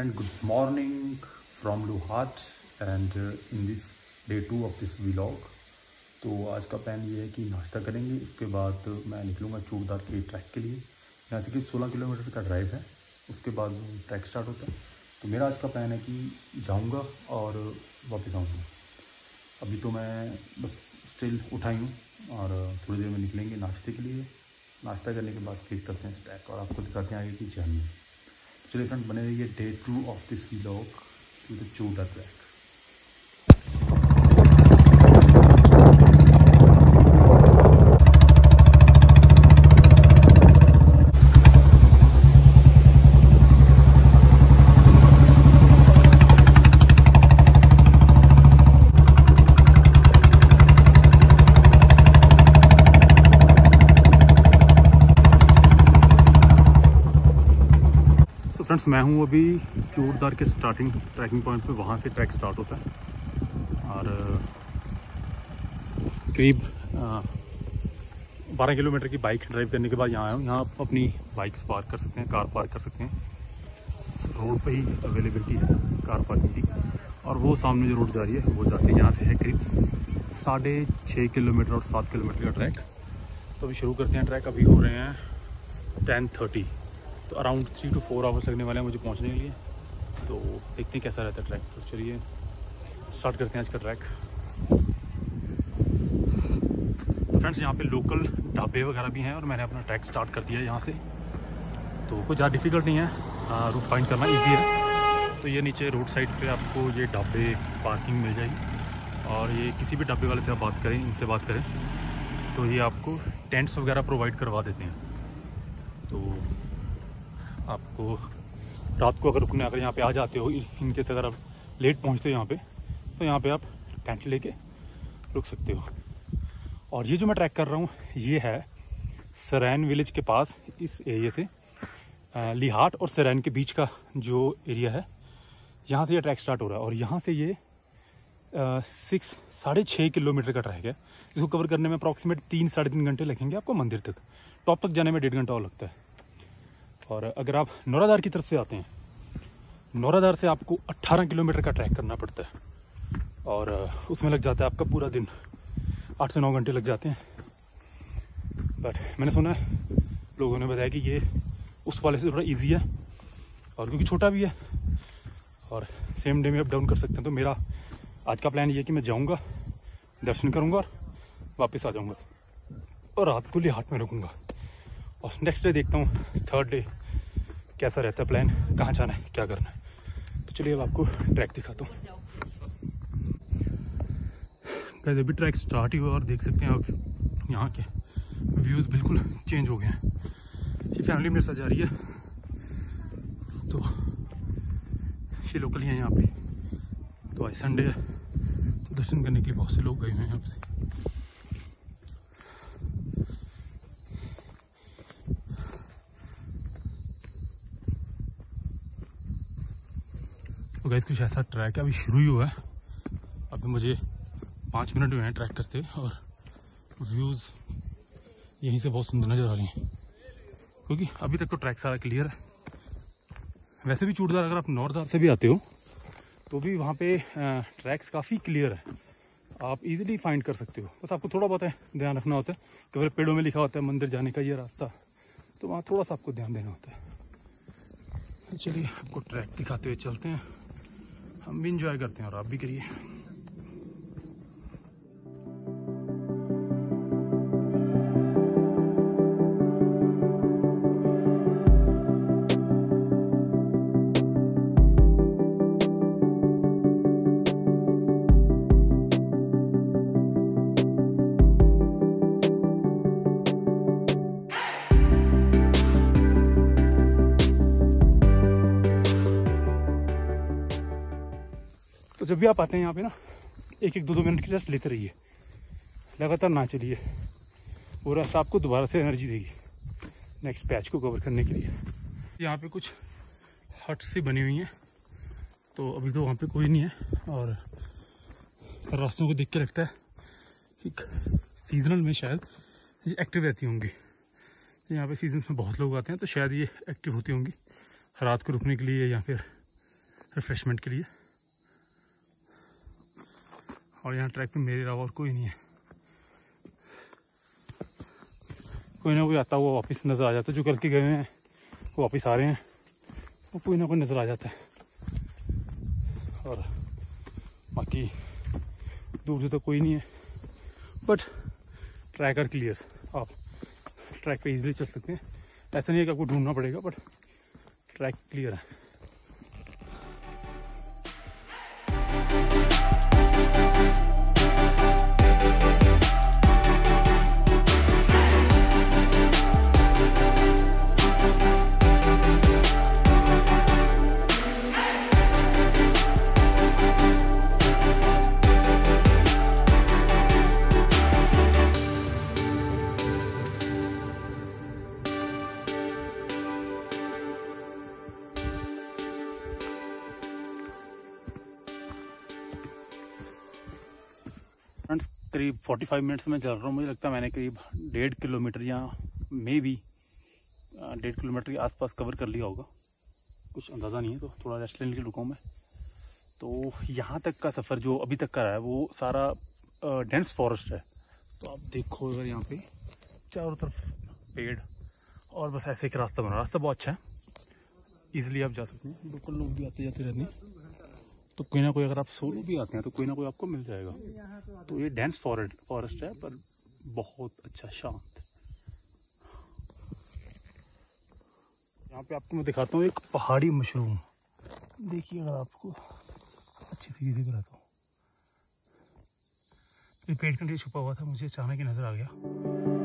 friend, good morning from Luhat and in this day 2 of this vlog। तो आज का plan ये है कि नाश्ता करेंगे, उसके बाद मैं निकलूँगा चूड़दार के ट्रैक के लिए। यहाँ से करीब 16 किलोमीटर का ड्राइव है, उसके बाद ट्रैक स्टार्ट होता है। तो मेरा आज का प्लान है कि जाऊँगा और वापस आऊँगा। अभी तो मैं बस स्टिल उठाई हूँ और थोड़ी देर में निकलेंगे नाश्ते के लिए। नाश्ता करने के बाद फिर करते हैं ट्रैक और आपको दिखाते हैं आगे की जर्नी। चलिए फ्रेंड, बने रहिए day 2 of this vlog to the Churdhar track. Friends, मैं हूँ अभी चूड़दार के स्टार्टिंग ट्रैकिंग पॉइंट पे। वहाँ से ट्रैक स्टार्ट होता है और करीब 12 किलोमीटर की बाइक ड्राइव करने के बाद यहाँ आया हूँ। यहाँ आप अपनी बाइक्स पार्क कर सकते हैं, कार पार्क कर सकते हैं। रोड पे ही अवेलेबिलिटी है कार पार्किंग की। और वो सामने जो रोड जा रही है वो जाती है यहाँ से है करीब 6.5 किलोमीटर और 7 किलोमीटर का ट्रैक। तो अभी शुरू करते हैं ट्रैक। अभी हो रहे हैं 10:30, तो अराउंड 3 to 4 आवर्स लगने वाले हैं मुझे पहुंचने के लिए। तो देखते हैं कैसा रहता है ट्रैक। तो चलिए स्टार्ट करते हैं आज का ट्रैक। तो फ्रेंड्स, यहाँ पे लोकल ढाबे वगैरह भी हैं और मैंने अपना ट्रैक स्टार्ट कर दिया है यहाँ से। तो कुछ ज़्यादा डिफ़िकल्ट नहीं है, रूट फाइंड करना ईजी है। तो ये नीचे रोड साइड पे आपको ये ढाबे पार्किंग मिल जाएगी और ये किसी भी ढाबे वाले से आप बात करें, इनसे बात करें तो ये आपको टेंट्स वगैरह प्रोवाइड करवा देते हैं। तो आपको रात को अगर रुकने अगर यहाँ पे आ जाते हो, इनकेस अगर आप लेट पहुँचते हो यहाँ पे, तो यहाँ पे आप टेंट लेके रुक सकते हो। और ये जो मैं ट्रैक कर रहा हूँ ये है सरैन विलेज के पास। इस एरिया से लिहाट और सरैन के बीच का जो एरिया है, यहाँ से ये ट्रैक स्टार्ट हो रहा है। और यहाँ से ये 6.5 किलोमीटर का ट्रैक है। इसको कवर करने में अप्रॉक्सीमेट 3-3.5 घंटे लगेंगे आपको मंदिर तक। टॉप तक जाने में 1.5 घंटा और लगता है। और अगर आप नौराधार की तरफ से आते हैं, नौराधार से आपको 18 किलोमीटर का ट्रैक करना पड़ता है और उसमें लग जाता है आपका पूरा दिन, 8 से 9 घंटे लग जाते हैं। बट मैंने सुना है, लोगों ने बताया कि ये उस वाले से थोड़ा इजी है और क्योंकि छोटा भी है और सेम डे में अप डाउन कर सकते हैं। तो मेरा आज का प्लान ये है कि मैं जाऊँगा, दर्शन करूँगा और वापस आ जाऊँगा और रात को लिहाट में रुकूँगा। और नेक्स्ट डे देखता हूँ, 3rd डे कैसा रहता है प्लान, कहाँ जाना है, क्या करना है। तो चलिए अब आपको ट्रैक दिखाता हूँ। गाइस, अभी ट्रैक स्टार्ट ही हुआ और देख सकते हैं आप यहाँ के व्यूज़ बिल्कुल चेंज हो गए हैं। ये फैमिली मेरे साथ जा रही है, तो ये लोकल ही है यहाँ पे। तो आज संडे है, तो दर्शन करने के लिए बहुत से लोग गए हुए हैं यहाँ पे। तो गाइस, कुछ ऐसा ट्रैक है, अभी शुरू ही हुआ है। अभी मुझे 5 मिनट हुए हैं ट्रैक करते और व्यूज़ यहीं से बहुत सुंदर नज़र आ रही हैं, क्योंकि अभी तक तो ट्रैक सारा क्लियर है। वैसे भी चूड़दार अगर आप नौरधार से भी आते हो तो भी वहाँ पे ट्रैक्स काफ़ी क्लियर है, आप इजीली फाइंड कर सकते हो। बस आपको थोड़ा बहुत ध्यान रखना होता है कि अगर पेड़ों में लिखा होता है मंदिर जाने का ये रास्ता, तो वहाँ थोड़ा सा आपको ध्यान देना होता है। तो चलिए आपको ट्रैक दिखाते हुए चलते हैं। हम भी इंजॉय करते हैं और आप भी करिए। तो जब भी आप आते हैं यहाँ पे ना, 1-2 मिनट की रेस्ट लेते रहिए, लगातार ना चलिए। वो रास्ता आपको दोबारा से एनर्जी देगी नेक्स्ट पैच को कवर करने के लिए। यहाँ पे कुछ हट सी बनी हुई हैं, तो अभी तो वहाँ पे कोई नहीं है और रास्तों को देख के लगता है कि सीजनल में शायद ये एक्टिव रहती होंगी। यहाँ पे सीजन में बहुत लोग आते हैं, तो शायद ये एक्टिव होती होंगी रात को रुकने के लिए या फिर रिफ्रेशमेंट के लिए। और यहाँ ट्रैक पे मेरे अलावा और कोई नहीं है। कोई ना कोई आता हुआ वापस नज़र आ जाता है, जो कल के गए हैं वो वापस आ रहे हैं, वो कोई ना कोई नज़र आ जाता है। और बाकी दूर से तो कोई नहीं है, बट ट्रैक आर क्लियर। आप ट्रैक पे इजीली चल सकते हैं, ऐसा नहीं है कि आपको ढूंढना पड़ेगा, बट ट्रैक क्लियर है। फ्रेंड्स करीब 45 मिनट्स में चल रहा हूँ। मुझे लगता है मैंने करीब 1.5 किलोमीटर या मे भी 1.5 किलोमीटर के आसपास कवर कर लिया होगा, कुछ अंदाज़ा नहीं है। तो थोड़ा रेस्ट लेने के लिए रुका हूँ मैं। तो यहाँ तक का सफ़र जो अभी तक का रहा है वो सारा डेंस फॉरेस्ट है। तो आप देखो अगर यहाँ पे चारों तरफ पेड़ और बस ऐसे एक रास्ता बना। रास्ता बहुत अच्छा है, ईजिली आप जा सकते हैं। लोकल लोग भी आते जाते रहते हैं, तो कोई ना कोई, अगर आप सोलो भी आते हैं तो कोई ना कोई आपको मिल जाएगा। तो ये डेंस फॉरेस्ट है पर बहुत अच्छा, शांत। यहाँ पे आपको मैं दिखाता हूँ एक पहाड़ी मशरूम। देखिए अगर आपको अच्छी तरीके से दिखाता हूँ, ये पेड़ के नीचे छुपा हुआ था, मुझे अचानक ही नजर आ गया।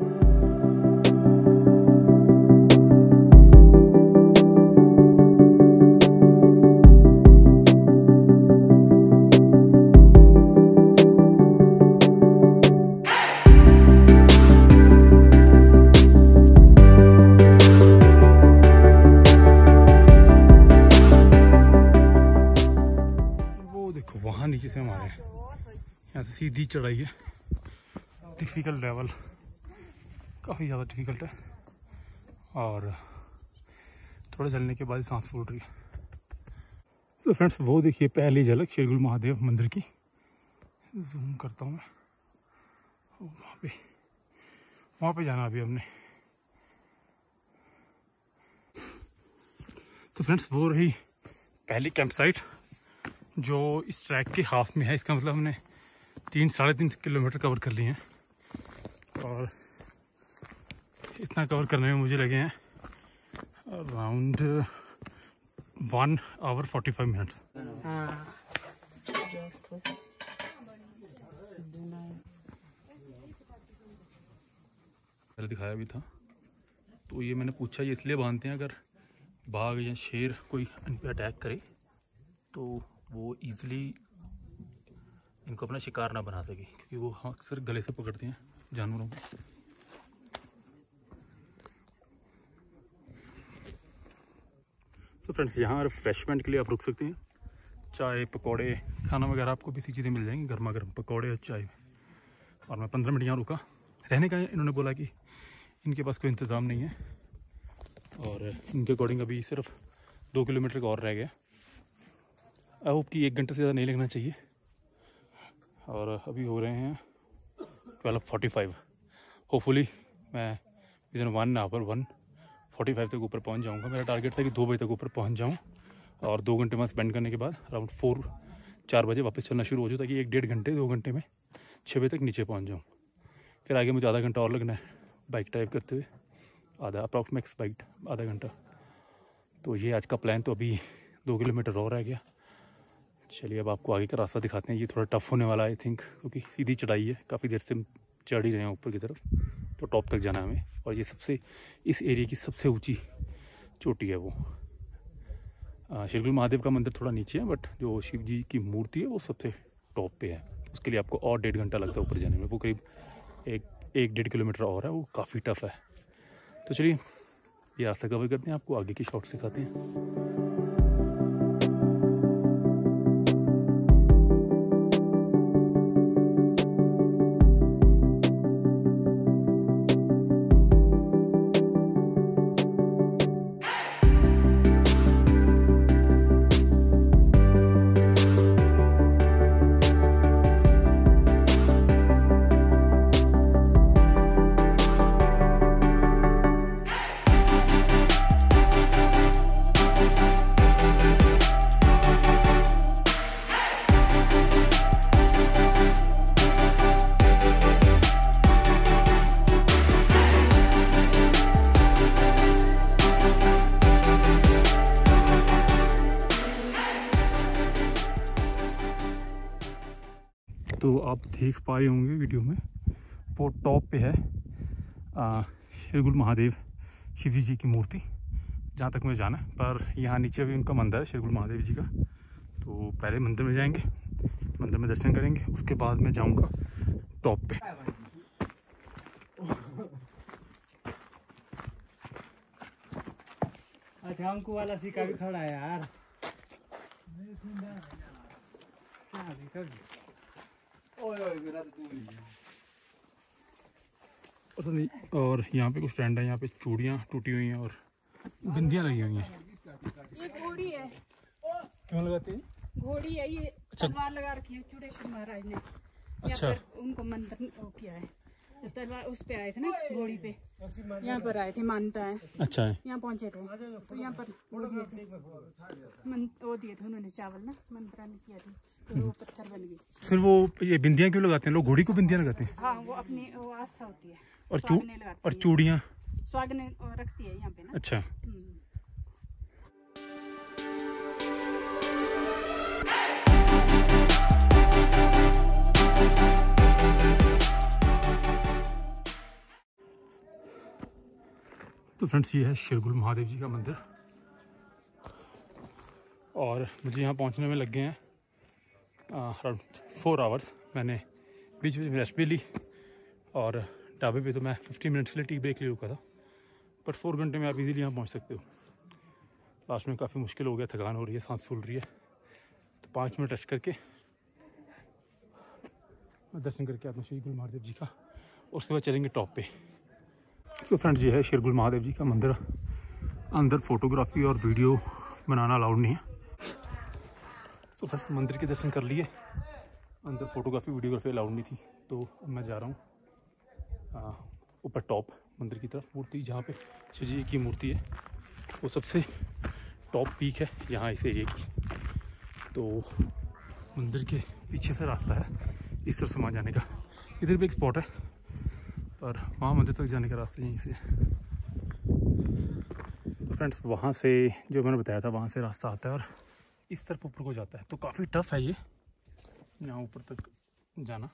वहाँ नीचे से हमारे यहाँ से सीधी चढ़ाई है, डिफ़िकल्ट लेवल, काफ़ी ज़्यादा डिफ़िकल्ट है। और थोड़ा चलने के बाद सांस फूट रही है। तो फ्रेंड्स वो देखिए पहली झलक शिरगुल महादेव मंदिर की। जूम करता हूँ मैं, वहाँ पे जाना अभी हमने। तो फ्रेंड्स वो रही पहली कैंप साइट जो इस ट्रैक के हाफ में है। इसका मतलब हमने 3-3.5 किलोमीटर कवर कर लिए हैं, और इतना कवर करने में मुझे लगे हैं अराउंड 1 आवर 45 मिनट्स। दिखाया भी था। तो ये मैंने पूछा, ये इसलिए बांधते हैं अगर बाघ या शेर कोई इन पर अटैक करे तो वो ईज़िली इनको अपना शिकार ना बना सके, क्योंकि वो अक्सर गले से पकड़ते हैं जानवरों को। तो फ्रेंड्स यहाँ रिफ्रेशमेंट के लिए आप रुक सकते हैं। चाय पकौड़े खाना वगैरह आपको भी सी चीज़ें मिल जाएंगी, गर्मा गर्म पकौड़े और चाय। और मैं 15 मिनट यहाँ रुका। रहने का इन्होंने बोला कि इनके पास कोई इंतज़ाम नहीं है, और इनके अकॉर्डिंग अभी सिर्फ 2 किलोमीटर का और रह गया। आई होप कि 1 घंटे से ज़्यादा नहीं लगना चाहिए। और अभी हो रहे हैं 12:45। होपफुली मैं विदिन 1 आवर 1:45 तक ऊपर पहुंच जाऊंगा। मेरा टारगेट था कि 2 बजे तक ऊपर पहुंच जाऊं, और 2 घंटे में स्पेंड करने के बाद अराउंड 4 बजे वापस चलना शुरू हो जाए, ताकि 1-1.5 घंटे 2 घंटे में 6 बजे तक नीचे पहुँच जाऊँ। फिर आगे मुझे आधा घंटा और लगना है बाइक ड्राइव करते हुए, अप्रॉक्स बाइक आधा घंटा। तो ये आज का प्लान। तो अभी 2 किलोमीटर और रह गया। चलिए अब आपको आगे का रास्ता दिखाते हैं। ये थोड़ा टफ होने वाला है आई थिंक, क्योंकि सीधी चढ़ाई है, काफ़ी देर से चढ़ ही रहे हैं ऊपर की तरफ। तो टॉप तक जाना है हमें, और ये सबसे इस एरिया की सबसे ऊंची चोटी है वो। शिरगुल महादेव का मंदिर थोड़ा नीचे है, बट जो शिव जी की मूर्ति है वो सबसे टॉप पे है। उसके लिए आपको और 1.5 घंटा लगता है ऊपर जाने में। वो करीब 1-1.5 किलोमीटर और है, वो काफ़ी टफ है। तो चलिए ये रास्ता कवर करते हैं, आपको आगे की शॉट्स दिखाते हैं। तो आप देख पाए होंगे वीडियो में, वो टॉप पे है शिरगुल महादेव शिव जी की मूर्ति, जहाँ तक मुझे जाना है। पर यहाँ नीचे भी उनका मंदिर है शिरगुल महादेव जी का। तो पहले मंदिर में जाएंगे, मंदिर में दर्शन करेंगे, उसके बाद मैं जाऊँगा टॉप पे। अच्छा हमको वाला सिक्का भी खड़ा है यार। और यहाँ पे कुछ स्टैंड है, यहाँ पे चूड़ियाँ टूटी हुई हैं और बिंदियाँ लगी हुई हैं। ये घोड़ी है। क्यों लगाते हैं? घोड़ी है ये। तलवार लगा रखी है चूड़ेश्वर महाराज ने। अच्छा, उनको मंदिर वो किया है, तलवार उस पे आए थे ना घोड़ी पे, यहाँ पर आए थे, मानता है। अच्छा है। यहाँ पहुँचे थे तो यहाँ पर वो दिए थे उन्होंने चावल ना, मंत्रा ने किया था तो वो पत्थर बन गई। फिर वो ये बिंदियाँ क्यों लगाते हैं लोग? घोड़ी को बिंदियाँ लगाते हैं? हाँ वो अपनी वो आस्था होती है। और चूड़ियाँ स्वागने रखती है यहाँ पे ना। अच्छा। तो फ्रेंड्स ये है शिरगुल महादेव जी का मंदिर और मुझे यहाँ पहुँचने में लग गए हैं अराउंड 4 आवर्स। मैंने बीच बीच में रेस्ट भी ली और ढाबे पे तो मैं 15 मिनट्स के लिए टी ब्रेक ले रुका था, पर 4 घंटे में आप इजीली यहाँ पहुँच सकते हो। लास्ट में काफ़ी मुश्किल हो गया, थकान हो रही है, सांस फूल रही है, तो 5 मिनट रेस्ट करके दर्शन करके आते हैं शिरगुल महादेव जी का, उसके बाद चलेंगे टॉप पे। तो फ्रेंड्स ये है शिरगुल महादेव जी का मंदिर। अंदर फोटोग्राफी और वीडियो बनाना अलाउड नहीं है। तो फ्रेंड्स मंदिर के दर्शन कर लिए, अंदर फोटोग्राफी वीडियोग्राफी अलाउड नहीं थी, तो मैं जा रहा हूँ ऊपर टॉप मंदिर की तरफ। मूर्ति जहाँ पे शिव जी की मूर्ति है वो सबसे टॉप पीक है यहाँ इस एरिया की। तो मंदिर के पीछे से रास्ता है इस तरफ से वहाँ जाने का। इधर भी एक स्पॉट है पर वहाँ मंदिर तक जाने का रास्ता यहीं से। तो फ्रेंड्स वहाँ से जो मैंने बताया था वहाँ से रास्ता आता है और इस तरफ ऊपर को जाता है। तो काफ़ी टफ है ये यहाँ ऊपर तक जाना।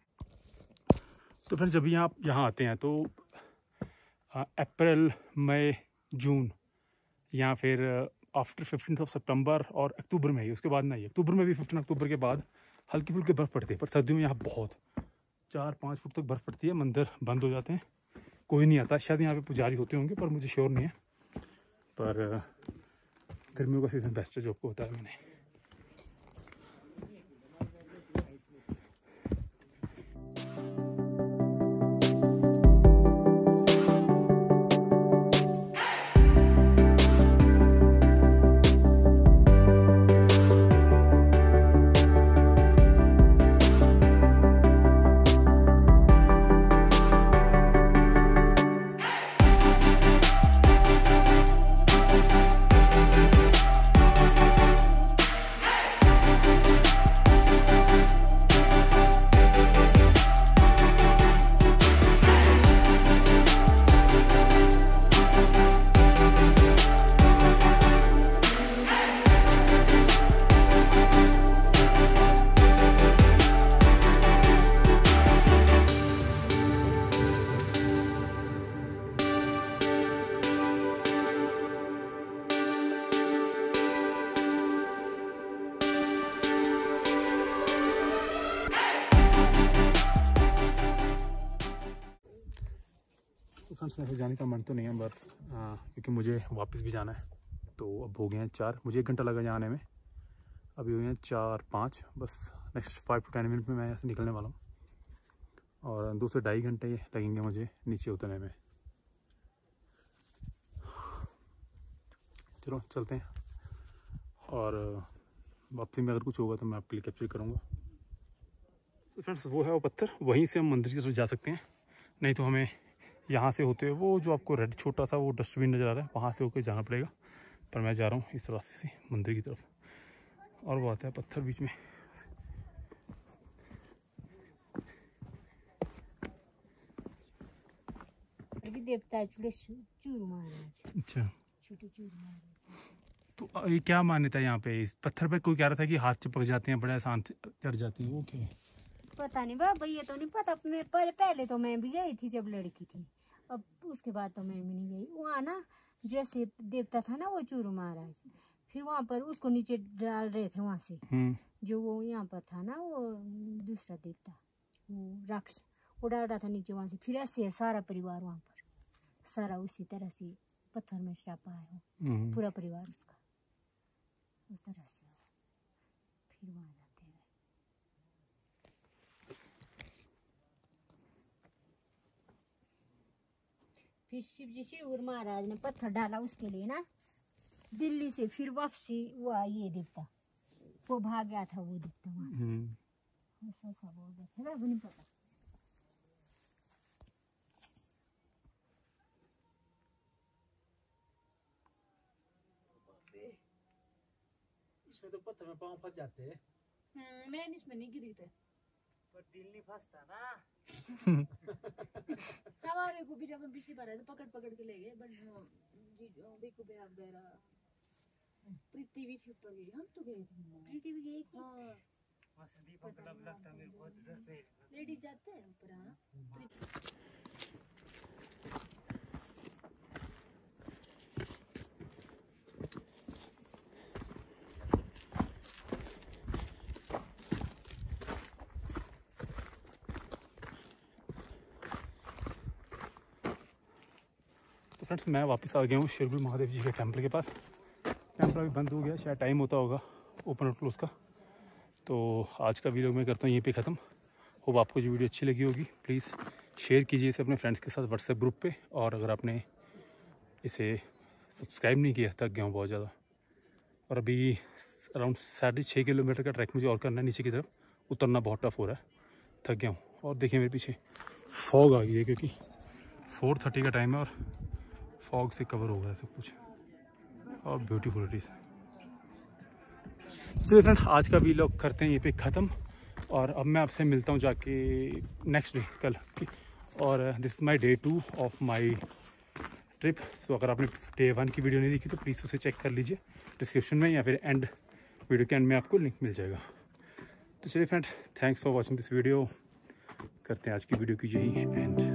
तो फ्रेंड्स जब आप यहाँ आते हैं तो अप्रैल मई जून या फिर आफ्टर 15 सितंबर और अक्टूबर में ही, उसके बाद नहीं। अक्टूबर में भी 15 अक्टूबर के बाद हल्की फुल्की बर्फ़ पड़ती है, पर सर्दियों में यहाँ बहुत 4-5 फुट तक बर्फ़ पड़ती है। मंदिर बंद हो जाते हैं, कोई नहीं आता। शायद यहाँ पे पुजारी होते होंगे पर मुझे श्योर नहीं है। पर गर्मियों का सीज़न बेस्ट है जो आपको बताया मैंने। फ्रेंड्स ऐसे जाने का मन तो नहीं है, पर क्योंकि मुझे वापस भी जाना है। तो अब हो गए हैं 4, मुझे 1 घंटा लगा जाने में, अभी हुए हैं 4-5, बस नेक्स्ट 5 to 10 मिनट में मैं यहाँ से निकलने वाला हूँ और 2 से 2.5 घंटे लगेंगे मुझे नीचे उतरने में। चलो चलते हैं और वापसी में अगर कुछ होगा तो मैं आपके लिए कैप्चर करूँगा। तो फ्रेंड्स वो है वो पत्थर, वहीं से हम मंदिर की तरफ जा सकते हैं, नहीं तो हमें यहाँ से होते हुए वो जो आपको रेड छोटा सा वो डस्टबिन नज़र आ रहा है वहाँ से होकर जाना पड़ेगा। पर मैं जा रहा हूँ इस रास्ते से मंदिर की तरफ। और वो आता है पत्थर बीच में। देवता चूर महाराज। अच्छा, छोटे चूर महाराज। तो ये क्या मान्यता है यहाँ पे? इस पत्थर पे कोई कह रहा था कि हाथ चिपक जाते हैं, बड़े आसान चढ़ जाती हैं, वो क्या है? पता नहीं बाबा, ये तो नहीं पता। मैं पहले तो मैं भी गई थी जब लड़की थी, अब उसके बाद तो मैं भी नहीं गई। वहाँ ना जैसे देवता था ना वो चूरू महाराज, फिर वहाँ पर उसको नीचे डाल रहे थे वहाँ से, जो वो यहाँ पर था ना वो दूसरा देवता, वो राक्षस, वो डाल रहा था नीचे वहाँ से। फिर ऐसे है सारा परिवार वहाँ पर, सारा उसी तरह से पत्थर में श्रापा है पूरा परिवार उसका, उस तरह से फिर वहाँ जाते हैं। फिर शिव जी शिवूर महाराज ने पत्थर डाला उसके लिए ना दिल्ली से, फिर वापसी हुआ ये देवता, वो भाग गया था वो देवता वहाँ, ऐसा बोल रहे थे, नहीं पता। इसमें तो पत्थर में पाँव फंस जाते हैं। मैं इसमें नहीं गिरी थे, पर दिल नहीं फंसता ना। हमारे को भी जब हम पिछली बार आए तो पकड़ पकड़ के ले गए, बट देखो बे आप गए, प्रीति भी छुप गई, हम तो गए थे, प्रीति भी गई। हाँ संदीप अंकल अब लगता है मेरे को बहुत डरते हैं, लेडीज जाते हैं ऊपर। हाँ फ्रेंड्स, मैं वापस आ गया हूँ शिरगुल महादेव जी के टेम्पल के पास। टेम्पल अभी बंद हो गया, शायद टाइम होता होगा ओपन और क्लोज का। तो आज का वीडियो मैं करता हूँ यहीं पे ख़त्म। होप आपको जो वीडियो अच्छी लगी होगी, प्लीज़ शेयर कीजिए इसे अपने फ्रेंड्स के साथ व्हाट्सएप ग्रुप पे। और अगर आपने इसे सब्सक्राइब नहीं किया, थक गया हूँ बहुत ज़्यादा, और अभी अराउंड 6.5 किलोमीटर का ट्रैक मुझे और करना है नीचे की तरफ, उतरना बहुत टफ हो रहा है, थक गया हूँ। और देखिए मेरे पीछे फॉग आ गई है, क्योंकि 4:30 का टाइम है और फॉग से कवर हो गया है सब कुछ, और ब्यूटीफुल इट इज़। चलिए फ्रेंड, आज का वीलॉग करते हैं यहीं पे ख़त्म, और अब मैं आपसे मिलता हूँ जाके नेक्स्ट डे, कल। और this is my day 2 of my trip. So अगर आपने डे 1 की वीडियो नहीं देखी तो प्लीज़ उसे चेक कर लीजिए डिस्क्रिप्शन में, या फिर वीडियो के एंड में आपको लिंक मिल जाएगा। तो चलिए friend, thanks for watching this video. करते हैं आज की वीडियो की यही एंड।